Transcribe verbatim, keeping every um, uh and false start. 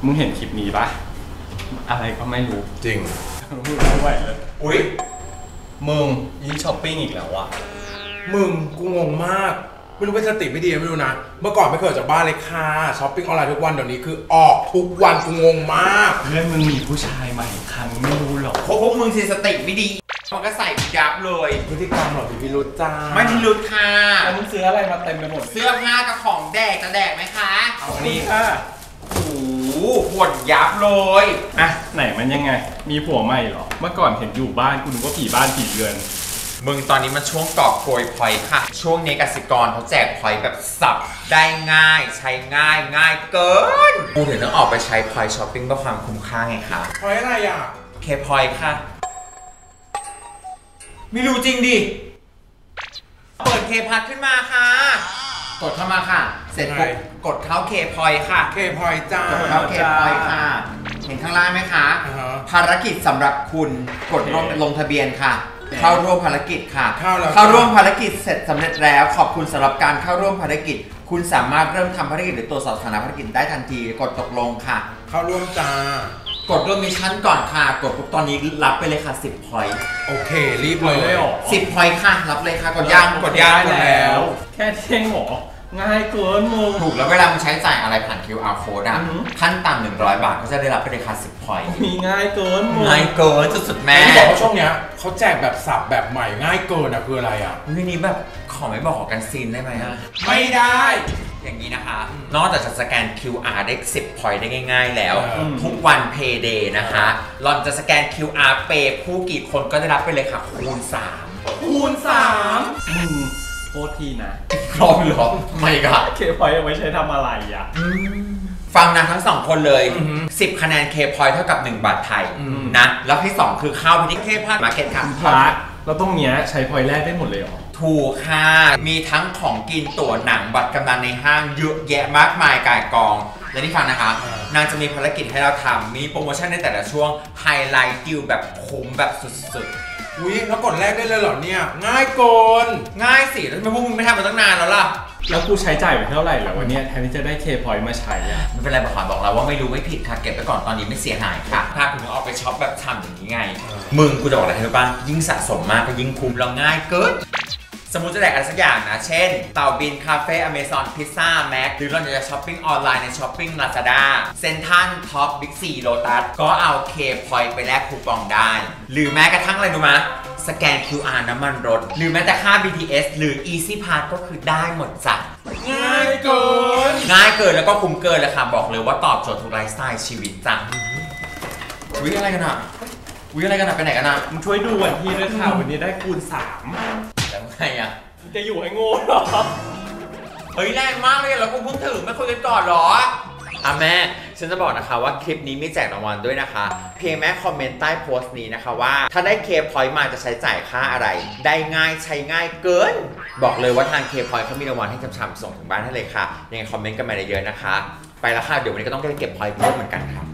มึงเห็นคลิปนี้ปะอะไรก็ไม่รู้จริงพูดไม่ไหวเลยอุ๊ยมึงยิ่งช้อปปิ้งอีกแล้วอะมึงกูงงมากไม่รู้เป็นสติไม่ดีไม่รู้นะเมื่อก่อนไม่เคยออกจากบ้านเลยค่ะช้อปปิ้งออนไลน์ทุกวันเดี๋ยวนี้คือออกทุกวันกูงงมากเรื่องมึงมีผู้ชายใหม่ครั้งไม่รู้หรอกเพราะพวกมึงสิสติไม่ดีมันก็ใส่ยับเลยพฤติกรรมหรอพี่พิรุธจ้าไม่พิรุธค่ะแล้วมึงซื้ออะไรมาเต็มไปหมดเสื้อผ้ากับของแดกจะแดกไหมคะเอาอันนี้ค่ะโอ้โหหดยับเลยอ่ะไหนมันยังไงมีผัวใหม่หรอเมื่อก่อนเห็นอยู่บ้านกูนึกว่าผีบ้านผีเรือนมึงตอนนี้มันช่วงกอบโกยพอยต์ค่ะช่วงนี้กสิกรเขาแจกพอยต์แบบสับได้ง่ายใช้ง่ายง่ายเกินกูถึงต้องออกไปใช้พอยต์ช้อปปิ้งเพื่อความคุ้มค่าไงคะพอยต์อะไรอ่ะเคพอยต์ค่ะไม่รู้จริงดิเปิดเคพัทขึ้นมาค่ะกดเข้ามาค่ะเสร็จปุ๊บกดเข้าเคพอยต์ค่ะเคพอยต์จ้ากดเข้าเคพอยต์ค่ะเห็นข้างล่างไหมคะภารกิจสำหรับคุณกดลงทะเบียนค่ะเข้าร่วมภารกิจค่ะเข้าร่วมภารกิจเสร็จสำเร็จแล้วขอบคุณสำหรับการเข้าร่วมภารกิจคุณสามารถเริ่มทำภารกิจหรือตรวจสอบสถานะภารกิจได้ทันทีกดตกลงค่ะเข้าร่วมจ้ากดร่วมมิชชั่นก่อนค่ะกดปุ๊บตอนนี้รับไปเลยค่ะสิบพอยต์โอเครีบเลยสิบพอยต์ค่ะรับเลยค่ะกดย่างกดย่างแล้วแค่เที่ยงหรอง่ายเกินมึงถูกแล้วเวลามึงใช้จ่ายอะไรผ่าน คิว อาร์ code อ่ะขั้นต่ำหนึ่งร้อยบาทก็จะได้รับไปเลยค่ะสิบพอยต์มีง่ายเกินง่ายเกินสุดๆแม่ที่บอกว่าช่วงเนี้ยเขาแจกแบบสับแบบใหม่ง่ายเกินอ่ะคืออะไรอ่ะวินี้แบบขอไม่บอกขอกันซีนได้ไหมอ่ะไม่ได้อย่างนี้นะคะนอกจากจะสแกน คิว อาร์ ได้สิบพอยต์ได้ง่ายๆแล้วทุกวัน Payday นะคะหล่อนจะสแกน คิว อาร์ Pay ผู้กี่คนก็ได้รับไปเลยค่ะคูณสามคูณสามมึงโทษทีนะพร้อมหรอไม่ก็เคพอยต์เอาไว้ใช้ทำอะไรอ่ะฟังนะทั้งสองคนเลยสิบคะแนนเคพอยต์เท่ากับหนึ่งบาทไทยนะแล้วที่สองคือเข้าไปที่เคพาร์มาร์เก็ตค่ะพาร์แล้วตรงเนี้ยใช้พอยต์แรกได้หมดเลยหรอถูกค่ะมีทั้งของกินตั๋วหนังบัตรกำนันในห้างเยอะแยะมากมายก่ายกองและที่ฟังนะคะนางจะมีภารกิจให้เราทำมีโปรโมชั่นในแต่ละช่วงไฮไลท์ดิวแบบคุ้มแบบสุดๆอุ้ยแล้วกดแรกได้เลยเหรอเนี่ยง่ายเกินง่ายสิแล้วทำไมพวกมึงไม่ทำมาตั้งนานแล้วล่ะแล้วกูใช้จ่ายไปเท่าไหร่แล้ววันนี้แทนที่จะได้เคพอยต์มาใช้อะไม่เป็นไรบอกก่อนบอกเราว่าไม่รู้ไม่ผิดค่ะเก็บไปก่อนตอนนี้ไม่เสียหายค่ะถ้าคุณเอาไปช็อปแบบทำอย่างนี้ไงมึงกูจะบอกอะไรให้รู้ป่ะยิ่งสะสมมากก็ยิ่งคุ้มแล้วง่ายเกินสมมุติจะแดกอะไรสักอย่างนะเช่นเต่าบินคาเฟ่อเมซอนพิซซ่าแม็กหรือเราจะช้อปปิ้งออนไลน์ในช้อปปิ้งลาซาด้าเซ็นทรัลท็อปบิ๊กซีโลตัสก็เอาเคพอยต์ไปแลกคูปองได้หรือแม้กระทั่งอะไรรู้ไหมสแกน คิว อาร์ น้ำมันรถหรือแม้แต่ค่า บี ที เอส หรือ Easy Pass ก็คือได้หมดจ้ะง่ายเกินง่ายเกินแล้วก็คุ้มเกินเลยค่ะบอกเลยว่าตอบโจทย์ทุกไลฟ์สไตล์ชีวิตจ้ะวิ่งอะไรกันอ่ะวิ่งอะไรกันอ่ะไปไหนกันอ่ะมึงช่วยดูวันที่ด้วยค่ะวันนี้ได้คูณสามแล้วไงอ่ะจะอยู่ให้โง่หรอเฮ้ยแรงมากเลยแล้วกูเพิ่งถึงไม่คุยกันก่อนหรออ่ะแม่ฉันจะบอกนะคะว่าคลิปนี้มีแจกรางวัลด้วยนะคะเพียงแม่คอมเมนต์ใต้โพสต์นี้นะคะว่าถ้าได้เคพอยต์มาจะใช้จ่ายค่าอะไรได้ง่ายใช้ง่ายเกินบอกเลยว่าทางเคพอยต์เขามีรางวัลให้ช่ำๆส่งถึงบ้านให้เลยค่ะยังไงคอมเมนต์กันมาเยอะๆนะคะไปแล้วค่ะเดี๋ยววันนี้ก็ต้องได้เก็บพอยต์เพิ่มเหมือนกันค่ะ